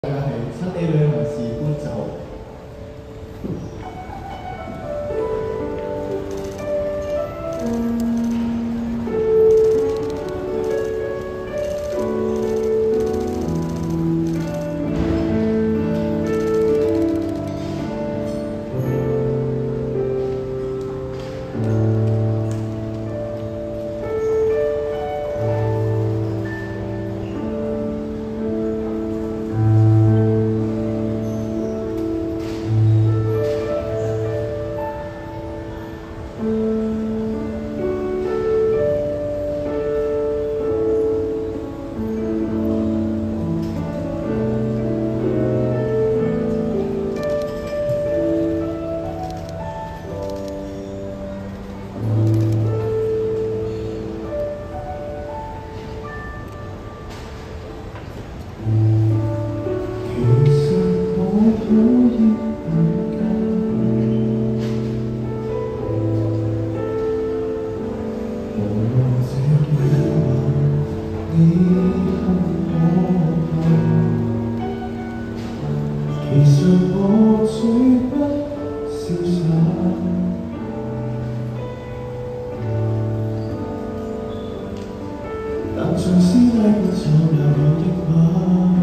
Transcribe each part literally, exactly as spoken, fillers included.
大家係趁你旅行時搬走。其實我最不瀟灑，但像師奶般左右了的馬，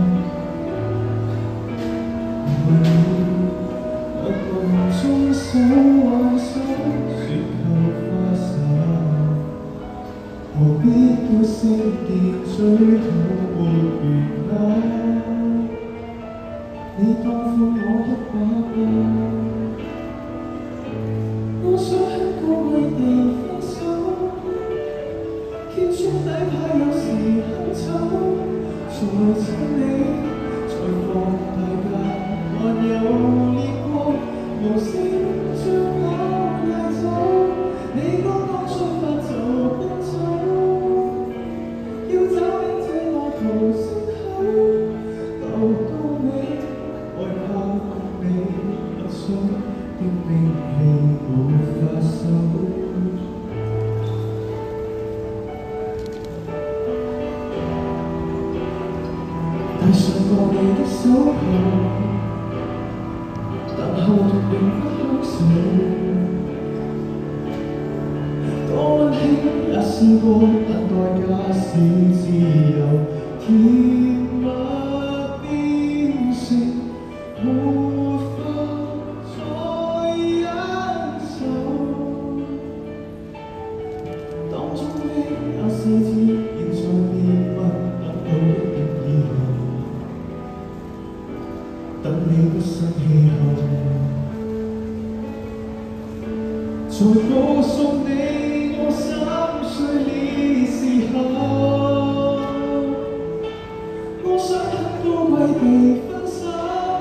為你默夢中手挽手，雪後花灑，何必叫聖殿追討沒完啊？你當負我一把吧，我想喺高位地分手，揭穿底牌有時很醜，才親你，才放大假，還有烈光，無聲將我帶走，你剛剛出發就奔走，要找你這路途深厚，留到你。愛怕你不想的兵器無法收，帶上我你的守候，但後續並不享受，多溫馨也試過，但代價是自由，甜蜜變成無法再忍受，當中的那四字，現在別問，等到一年以後，等你的新氣候，再告訴你我三歲的時候，我想很高貴地分手。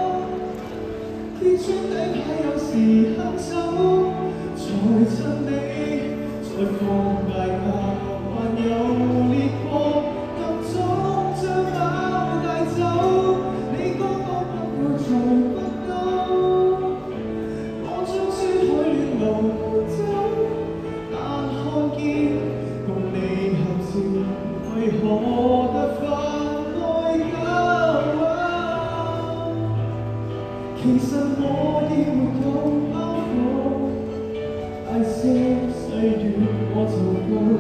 揭穿底牌有時很醜，才親你，才放大假，還有烈光，暗中將我帶走。你剛剛不要再不嬲，我將珠海暖流搬走，但看見共你合照，為何突發內疚？其實我已沒有包袱，大些細語我就夠。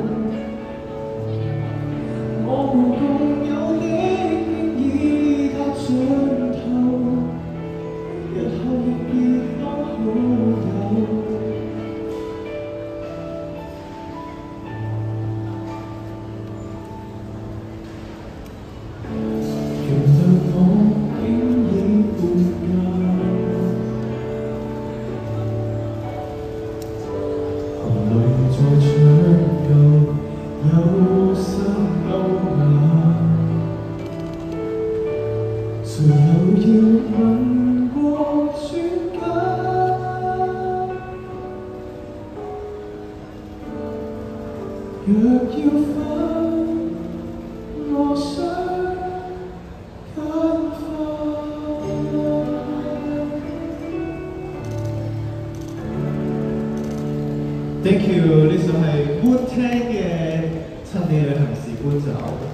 我們共有的經已踏盡頭，日後亦別當好友。原諒我經已半舊。在長舊有心勾眼，誰又要問過專家？若要分，我想更快。Thank you， 呢首係 Good Tank 嘅《趁你旅行時搬走》。